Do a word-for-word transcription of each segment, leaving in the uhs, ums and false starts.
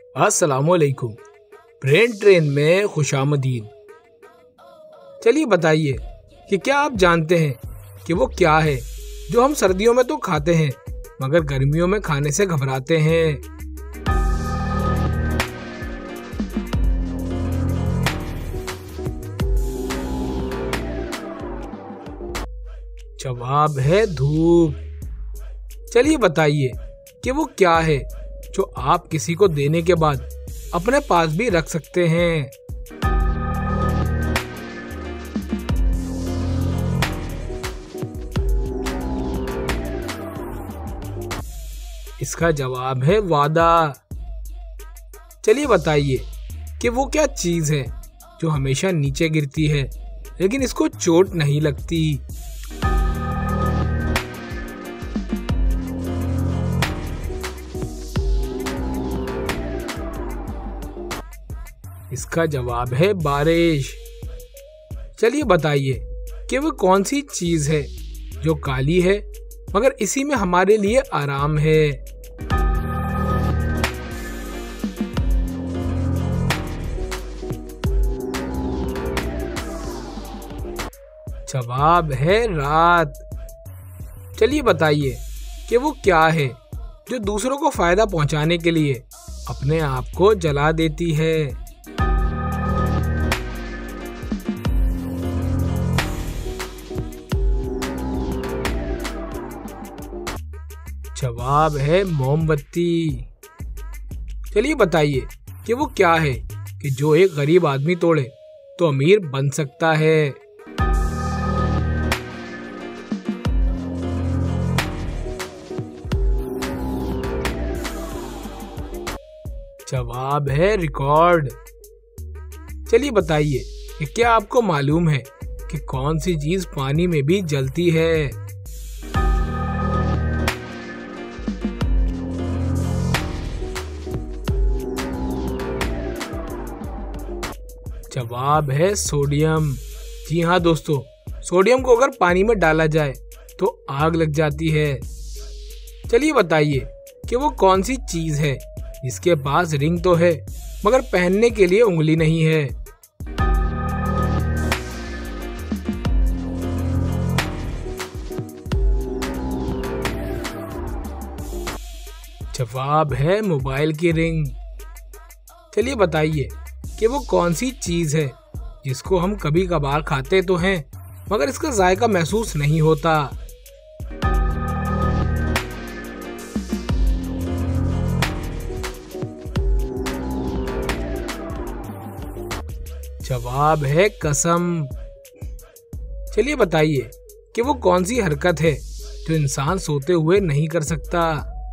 अस्सलामुअलैकुम। Brain train में खुशामदीद। चलिए बताइए कि क्या आप जानते हैं कि वो क्या है जो हम सर्दियों में तो खाते हैं मगर गर्मियों में खाने से घबराते हैं। जवाब है धूप। चलिए बताइए कि वो क्या है जो आप किसी को देने के बाद अपने पास भी रख सकते हैं। इसका जवाब है वादा। चलिए बताइए कि वो क्या चीज है जो हमेशा नीचे गिरती है लेकिन इसको चोट नहीं लगती। इसका जवाब है बारिश। चलिए बताइए कि वो कौन सी चीज है जो काली है मगर इसी में हमारे लिए आराम है। जवाब है रात। चलिए बताइए कि वो क्या है जो दूसरों को फायदा पहुंचाने के लिए अपने आप को जला देती है। जवाब है मोमबत्ती। चलिए बताइए कि वो क्या है कि जो एक गरीब आदमी तोड़े तो अमीर बन सकता है। जवाब है रिकॉर्ड। चलिए बताइए कि क्या आपको मालूम है कि कौन सी चीज पानी में भी जलती है। जवाब है सोडियम। जी हाँ दोस्तों, सोडियम को अगर पानी में डाला जाए तो आग लग जाती है। चलिए बताइए कि वो कौन सी चीज है जिसके पास रिंग तो है मगर पहनने के लिए उंगली नहीं है। जवाब है मोबाइल की रिंग। चलिए बताइए कि वो कौन सी चीज है जिसको हम कभी कभार खाते तो हैं मगर इसका जायका महसूस नहीं होता। जवाब है कसम। चलिए बताइए कि वो कौन सी हरकत है जो इंसान सोते हुए नहीं कर सकता।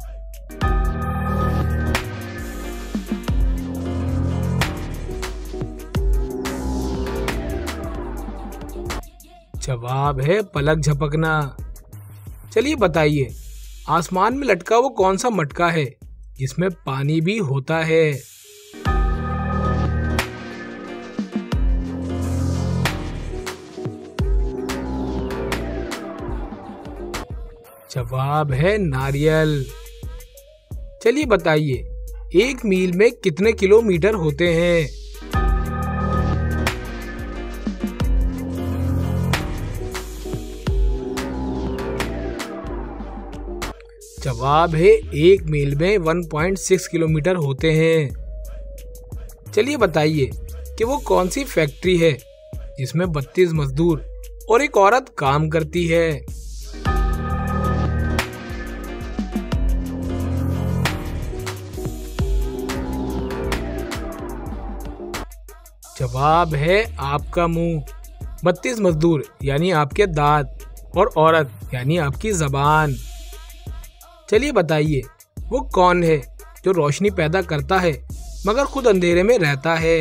जवाब है पलक झपकना। चलिए बताइए आसमान में लटका वो कौन सा मटका है जिसमें पानी भी होता है। जवाब है नारियल। चलिए बताइए एक मील में कितने किलोमीटर होते हैं। जवाब है एक मील में एक पॉइंट छह किलोमीटर होते हैं। चलिए बताइए कि वो कौन सी फैक्ट्री है जिसमें बत्तीस मजदूर और एक औरत काम करती है। जवाब है आपका मुंह। बत्तीस मजदूर यानी आपके दांत और औरत यानी आपकी जबान। चलिए बताइए वो कौन है जो रोशनी पैदा करता है मगर खुद अंधेरे में रहता है।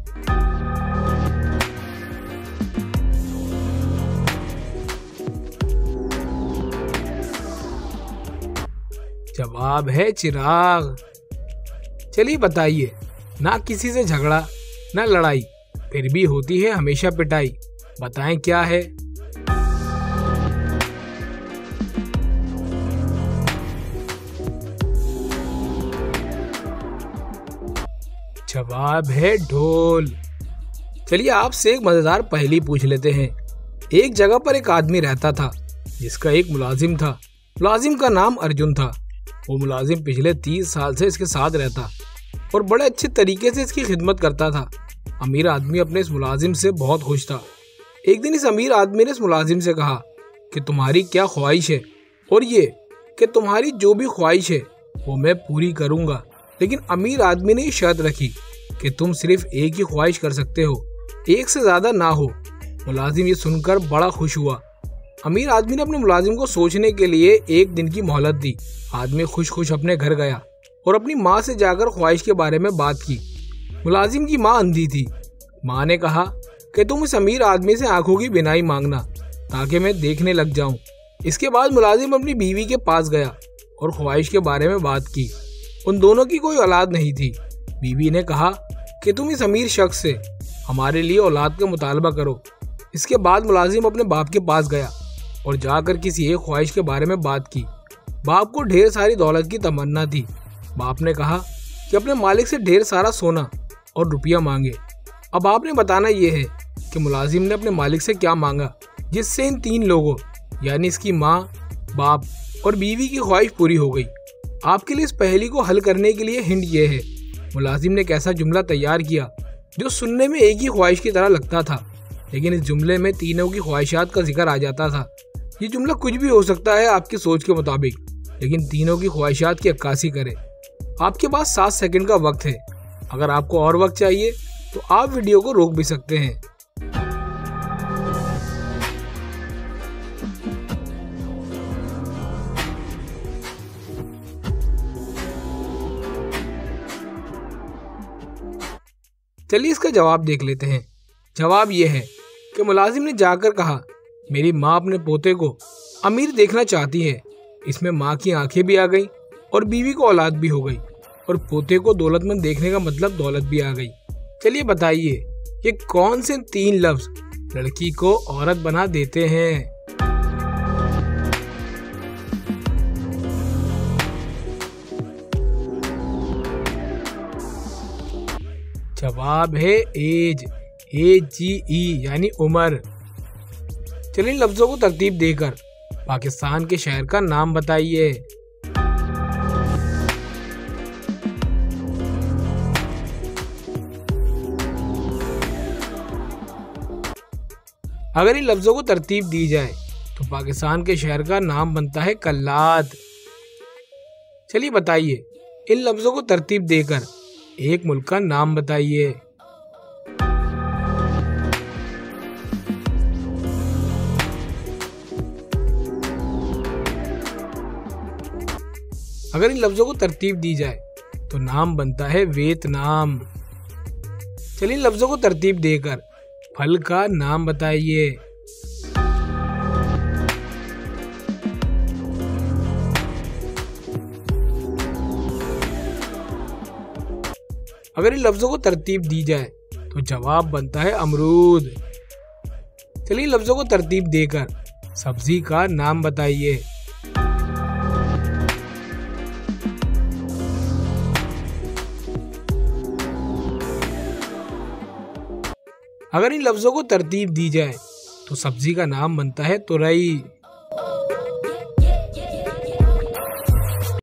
जवाब है चिराग। चलिए बताइए ना किसी से झगड़ा ना लड़ाई फिर भी होती है हमेशा पिटाई। बताएं क्या है। जवाब है ढोल। चलिए आपसे एक मजेदार पहेली पूछ लेते हैं। एक जगह पर एक आदमी रहता था जिसका एक मुलाजिम था। मुलाजिम का नाम अर्जुन था। वो मुलाजिम पिछले तीस साल से इसके साथ रहता और बड़े अच्छे तरीके से इसकी खिदमत करता था। अमीर आदमी अपने इस मुलाजिम से बहुत खुश था। एक दिन इस अमीर आदमी ने इस मुलाजिम से कहा कि तुम्हारी क्या ख्वाहिश है, और ये कि तुम्हारी जो भी ख्वाहिश है वो मैं पूरी करूंगा, लेकिन अमीर आदमी ने शर्त रखी कि तुम सिर्फ एक ही ख्वाहिश कर सकते हो, एक से ज्यादा ना हो। मुलाजिम ये सुनकर बड़ा खुश हुआ। अमीर आदमी ने अपने मुलाजिम को सोचने के लिए एक दिन की मोहलत दी। आदमी खुश खुश अपने घर गया और अपनी माँ से जाकर ख्वाहिश के बारे में बात की। मुलाजिम की माँ अंधी थी। माँ ने कहा कि तुम इस अमीर आदमी से आंखों की बिनाई मांगना ताकि मैं देखने लग जाऊं। इसके बाद मुलाजिम अपनी बीवी के पास गया और ख्वाहिश के बारे में बात की। उन दोनों की कोई औलाद नहीं थी। बीवी ने कहा कि तुम इस अमीर शख्स से हमारे लिए औलाद का मुतालबा करो। इसके बाद मुलाजिम अपने बाप के पास गया और जाकर किसी एक ख्वाहिश के बारे में बात की। बाप को ढेर सारी दौलत की तमन्ना थी। बाप ने कहा कि अपने मालिक से ढेर सारा सोना और रुपया मांगे। अब आपने बताना यह है कि मुलाजिम ने अपने मालिक से क्या मांगा जिससे इन तीन लोगों यानी इसकी माँ, बाप और बीवी की ख्वाहिश पूरी हो गई। आपके लिए इस पहेली को हल करने के लिए हिंट ये है, मुलाजिम ने एक ऐसा जुमला तैयार किया जो सुनने में एक ही ख्वाहिश की तरह लगता था, लेकिन इस जुमले में तीनों की ख्वाहिशात का जिक्र आ जाता था। ये जुमला कुछ भी हो सकता है आपकी सोच के मुताबिक, लेकिन तीनों की ख्वाहिशात की अक्कासी करे। आपके पास सात सेकंड का वक्त है। अगर आपको और वक्त चाहिए तो आप वीडियो को रोक भी सकते हैं। चलिए इसका जवाब देख लेते हैं। जवाब यह है कि मुलाजिम ने जाकर कहा, मेरी माँ अपने पोते को अमीर देखना चाहती है। इसमें माँ की आंखें भी आ गई और बीवी को औलाद भी हो गई और पोते को दौलतमंद देखने का मतलब दौलत भी आ गई। चलिए बताइए ये कौन से तीन लफ्ज लड़की को औरत बना देते हैं? जवाब है एज। ए जी ई यानी उम्र। चलिए लफ्जों को तरतीब देकर पाकिस्तान के शहर का नाम बताइए। अगर इन लफ्जों को तरतीब दी जाए तो पाकिस्तान के शहर का नाम बनता है कल्लाद। चलिए बताइए इन लफ्जों को तरतीब देकर एक मुल्क का नाम बताइए। अगर इन लफ्जों को तरतीब दी जाए तो नाम बनता है वियतनाम। चलिए इन लफ्जों को तरतीब देकर फल का नाम बताइए। अगर इन लफ्जों को तरतीब दी जाए तो जवाब बनता है अमरूद। चलिए लफ्जों को तरतीब देकर सब्जी का नाम बताइए। अगर इन लफ्जों को तरतीब दी जाए तो सब्जी का नाम बनता है तुरई।